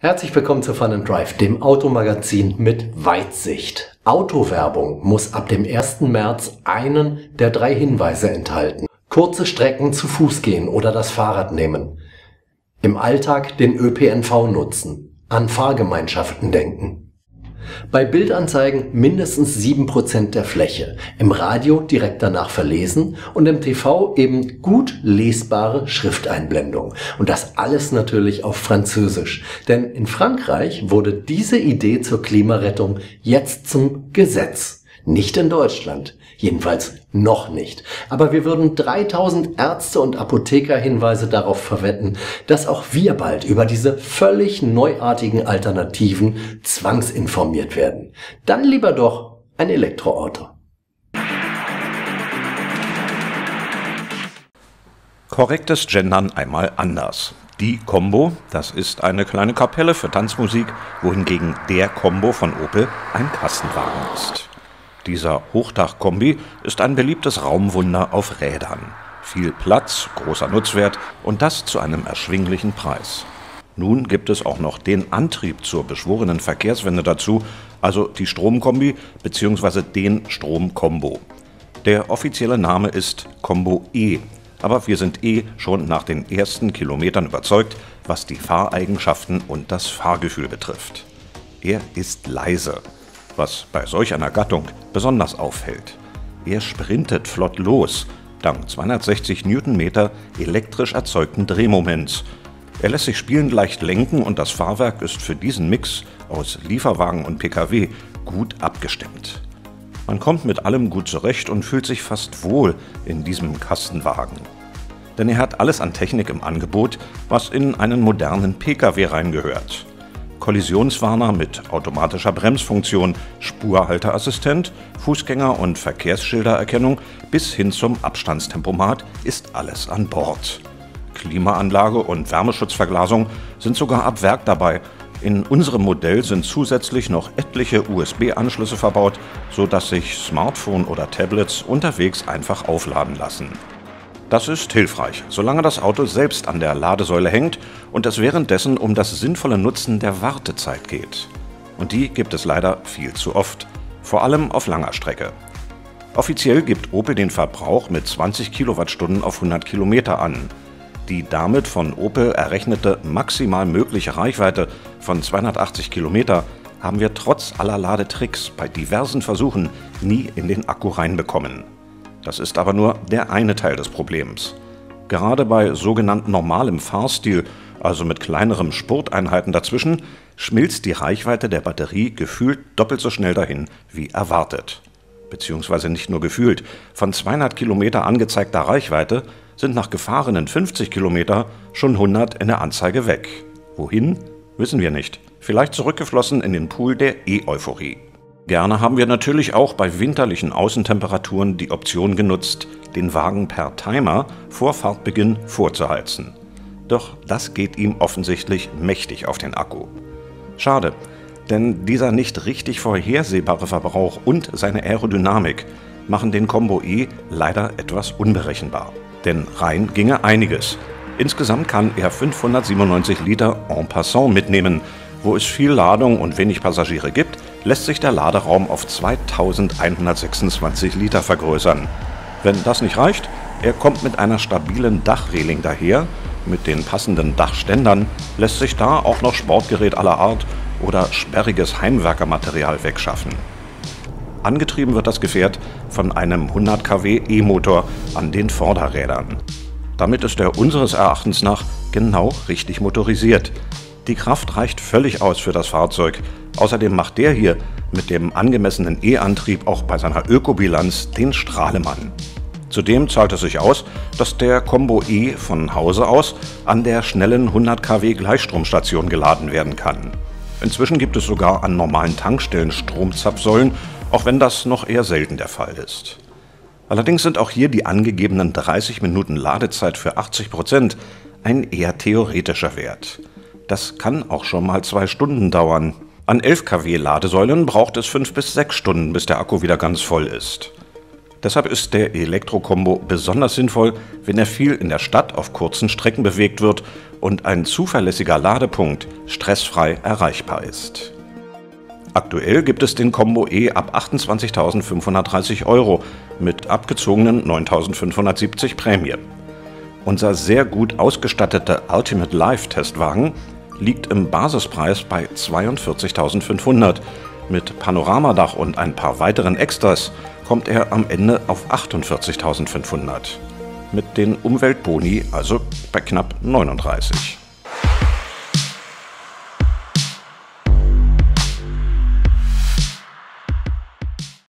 Herzlich willkommen zu Fun & Drive, dem Automagazin mit Weitsicht. Autowerbung muss ab dem 1. März einen der 3 Hinweise enthalten. Kurze Strecken zu Fuß gehen oder das Fahrrad nehmen. Im Alltag den ÖPNV nutzen. An Fahrgemeinschaften denken. Bei Bildanzeigen mindestens 7% der Fläche, im Radio direkt danach verlesen und im TV eben gut lesbare Schrifteinblendung. Und das alles natürlich auf Französisch. Denn in Frankreich wurde diese Idee zur Klimarettung jetzt zum Gesetz. Nicht in Deutschland. Jedenfalls noch nicht. Aber wir würden 3000 Ärzte und Apotheker-Hinweise darauf verwetten, dass auch wir bald über diese völlig neuartigen Alternativen zwangsinformiert werden. Dann lieber doch ein Elektroauto. Korrektes Gendern einmal anders. Die Combo, das ist eine kleine Kapelle für Tanzmusik, wohingegen der Combo von Opel ein Kastenwagen ist. Dieser Hochdach-Kombi ist ein beliebtes Raumwunder auf Rädern. Viel Platz, großer Nutzwert und das zu einem erschwinglichen Preis. Nun gibt es auch noch den Antrieb zur beschworenen Verkehrswende dazu, also die Stromkombi bzw. den Stromkombo. Der offizielle Name ist Combo E, aber wir sind schon nach den ersten Kilometern überzeugt, was die Fahreigenschaften und das Fahrgefühl betrifft. Er ist leise, was bei solch einer Gattung besonders auffällt. Er sprintet flott los, dank 260 Newtonmeter elektrisch erzeugten Drehmoments. Er lässt sich spielend leicht lenken und das Fahrwerk ist für diesen Mix aus Lieferwagen und Pkw gut abgestimmt. Man kommt mit allem gut zurecht und fühlt sich fast wohl in diesem Kastenwagen. Denn er hat alles an Technik im Angebot, was in einen modernen Pkw reingehört. Kollisionswarner mit automatischer Bremsfunktion, Spurhalteassistent, Fußgänger- und Verkehrsschildererkennung bis hin zum Abstandstempomat ist alles an Bord. Klimaanlage und Wärmeschutzverglasung sind sogar ab Werk dabei. In unserem Modell sind zusätzlich noch etliche USB-Anschlüsse verbaut, sodass sich Smartphone oder Tablets unterwegs einfach aufladen lassen. Das ist hilfreich, solange das Auto selbst an der Ladesäule hängt und es währenddessen um das sinnvolle Nutzen der Wartezeit geht. Und die gibt es leider viel zu oft, vor allem auf langer Strecke. Offiziell gibt Opel den Verbrauch mit 20 Kilowattstunden auf 100 Kilometer an. Die damit von Opel errechnete maximal mögliche Reichweite von 280 Kilometer haben wir trotz aller Ladetricks bei diversen Versuchen nie in den Akku reinbekommen. Das ist aber nur der eine Teil des Problems. Gerade bei sogenannt normalem Fahrstil, also mit kleineren Spurteinheiten dazwischen, schmilzt die Reichweite der Batterie gefühlt doppelt so schnell dahin wie erwartet. Beziehungsweise nicht nur gefühlt. Von 200 Kilometer angezeigter Reichweite sind nach gefahrenen 50 Kilometer schon 100 in der Anzeige weg. Wohin? Wissen wir nicht. Vielleicht zurückgeflossen in den Pool der E-Euphorie. Gerne haben wir natürlich auch bei winterlichen Außentemperaturen die Option genutzt, den Wagen per Timer vor Fahrtbeginn vorzuheizen. Doch das geht ihm offensichtlich mächtig auf den Akku. Schade, denn dieser nicht richtig vorhersehbare Verbrauch und seine Aerodynamik machen den Combo E leider etwas unberechenbar. Denn rein ginge einiges. Insgesamt kann er 597 Liter en passant mitnehmen. Wo es viel Ladung und wenig Passagiere gibt, lässt sich der Laderaum auf 2126 Liter vergrößern. Wenn das nicht reicht, er kommt mit einer stabilen Dachreling daher. Mit den passenden Dachständern lässt sich da auch noch Sportgerät aller Art oder sperriges Heimwerkermaterial wegschaffen. Angetrieben wird das Gefährt von einem 100 kW E-Motor an den Vorderrädern. Damit ist er unseres Erachtens nach genau richtig motorisiert. Die Kraft reicht völlig aus für das Fahrzeug. Außerdem macht der hier mit dem angemessenen E-Antrieb auch bei seiner Ökobilanz den Strahlemann. Zudem zahlt es sich aus, dass der Combo E von Hause aus an der schnellen 100 kW Gleichstromstation geladen werden kann. Inzwischen gibt es sogar an normalen Tankstellen Stromzapfsäulen, auch wenn das noch eher selten der Fall ist. Allerdings sind auch hier die angegebenen 30 Minuten Ladezeit für 80% ein eher theoretischer Wert. Das kann auch schon mal 2 Stunden dauern. An 11 kW Ladesäulen braucht es 5 bis 6 Stunden, bis der Akku wieder ganz voll ist. Deshalb ist der Elektro-Combo besonders sinnvoll, wenn er viel in der Stadt auf kurzen Strecken bewegt wird und ein zuverlässiger Ladepunkt stressfrei erreichbar ist. Aktuell gibt es den Combo E ab 28.530 € mit abgezogenen 9.570 Prämie. Unser sehr gut ausgestattete Ultimate Life Testwagen liegt im Basispreis bei 42.500. Mit Panoramadach und ein paar weiteren Extras kommt er am Ende auf 48.500. Mit den Umweltboni also bei knapp 39.